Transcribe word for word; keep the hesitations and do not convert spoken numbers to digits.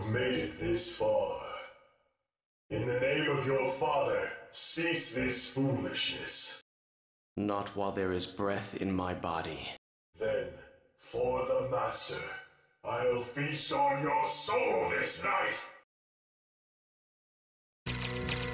You've made it this far. In the name of your father, cease this foolishness. Not while there is breath in my body. Then, for the Master, I'll feast on your soul this night!